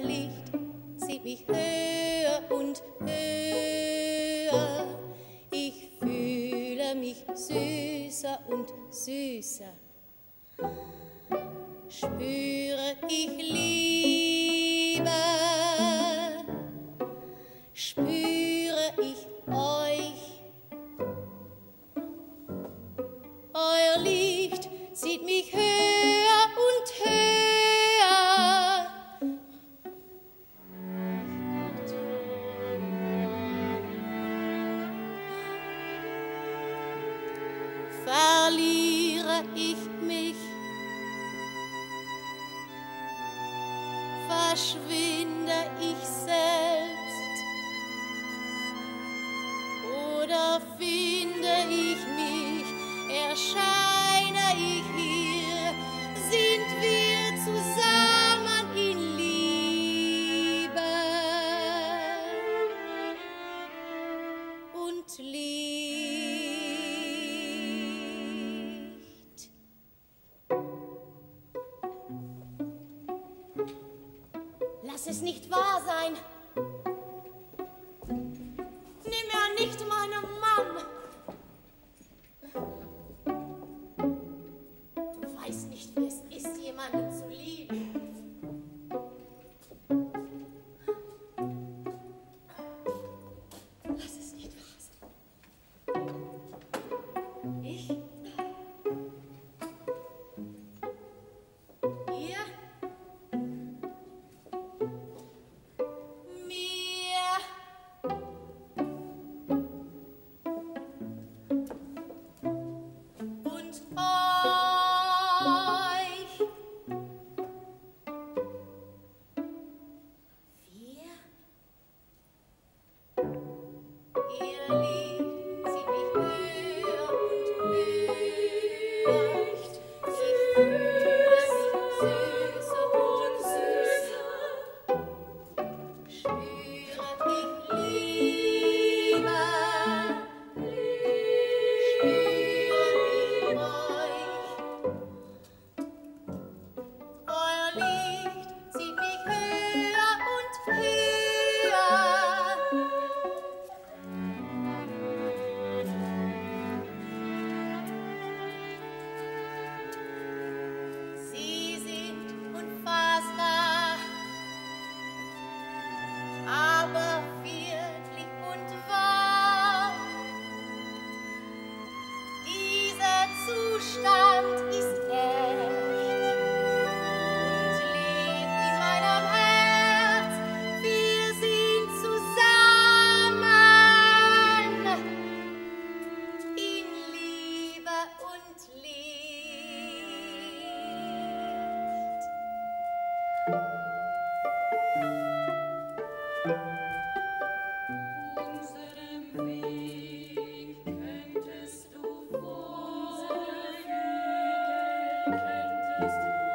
Licht zieht mich höher und höher. Ich fühle mich süßer und süßer. Spüre ich Liebe, spüre ich euch. Euer Licht zieht mich höher und höher. Verliere ich mich, verschwinde ich selbst, oder finde ich mich, erscheine ich hier, sind wir zusammen in Liebe und Licht. Lass es nicht wahr sein. Nimm mir nicht meinen Mann. Du weißt nicht, wie es ist, jemanden zu lieben. Lass es nicht wahr sein. Ich? Ihr? Mir? Und euch? Wir? Ihr Licht zieht mich höher und höher. Ich fühle mich süßer und süßer. Spüre ich Liebe, spüre ich euch. Euer Licht zieht mich höher und höher. Sie sind unfassbar, aber wirklich und wahr. Dieser Zustand ist echt und lebt in meinem Herz. Wir sind zusammen in Liebe und Licht. Unserem Weg könntest du folgen, könntest du